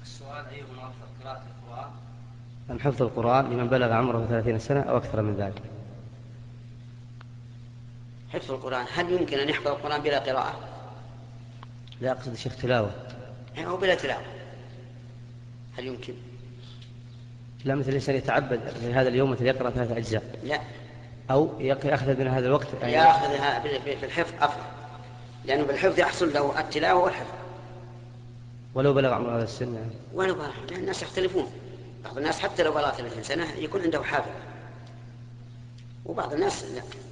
السؤال: أيهما أفضل، قراءة القرآن أم حفظ القرآن لمن بلغ عمره 30 سنة أو أكثر من ذلك؟ حفظ القرآن. هل يمكن أن يحفظ القرآن بلا قراءة؟ لا أقصد شيخ تلاوة. يعني هو بلا تلاوة، هل يمكن؟ لا، مثل الإنسان يتعبد في هذا اليوم مثل يقرأ 3 أجزاء، لا، أو يأخذ من هذا الوقت يأخذها بالحفظ أفضل، لأنه بالحفظ يحصل له التلاوة والحفظ. ولو بلغ عمر هذا السن يعني. ولو بلغ، لأن الناس يختلفون، بعض الناس حتى لو بلغ 30 سنة يكون عنده حافظ، وبعض الناس لا.